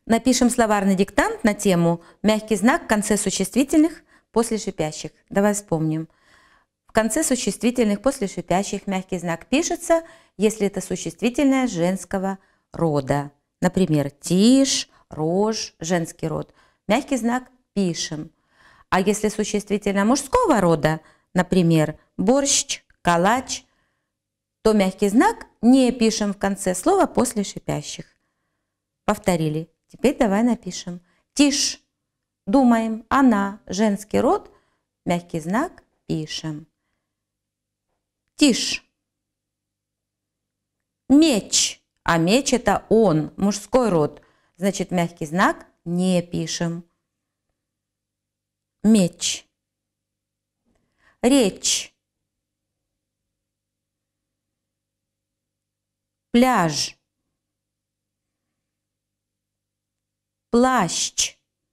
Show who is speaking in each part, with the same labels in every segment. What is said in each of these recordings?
Speaker 1: Напишем словарный диктант на тему «Мягкий знак в конце существительных после шипящих». Давай вспомним. В конце существительных после шипящих мягкий знак пишется, если это существительное женского рода. Например, тишь, рожь, женский род. Мягкий знак пишем. А если существительное мужского рода, например, борщ, калач, то мягкий знак не пишем в конце слова после шипящих. Повторили. Теперь давай напишем. Тишь. Думаем. Она. Женский род. Мягкий знак пишем. Тишь. Меч. А меч это он. Мужской род. Значит, мягкий знак не пишем. Меч. Речь. Пляж. Плащ.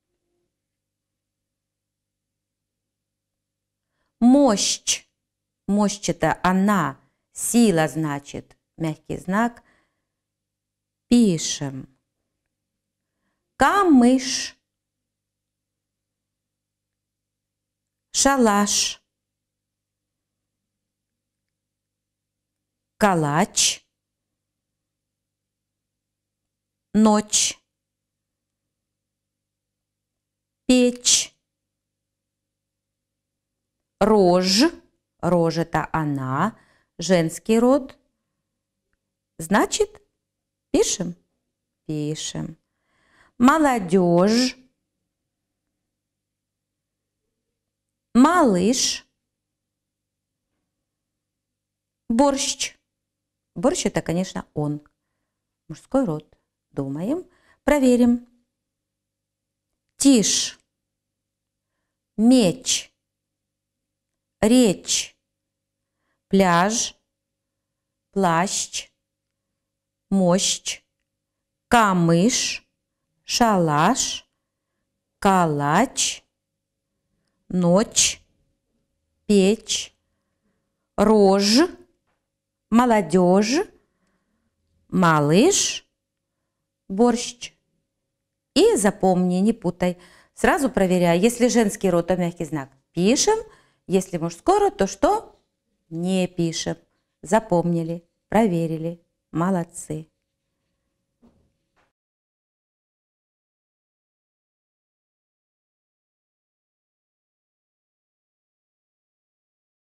Speaker 1: Мощь. Мощь это она. Сила значит. Мягкий знак пишем. Камыш. Шалаш. Калач. Ночь. Печь. Рожь. Рожь это она. Женский род. Значит, пишем. Пишем. Молодежь. Малыш. Борщ. Борщ это, конечно, он. Мужской род. Думаем. Проверим. Тишь. Меч. Речь. Пляж. Плащ. Мощь. Камыш. Шалаш. Калач. Ночь. Печь. Рожь. Молодежь. Малыш. Борщ. И запомни, не путай. Сразу проверяй. Если женский род, то мягкий знак пишем. Если мужской род, то что? Не пишем. Запомнили, проверили. Молодцы.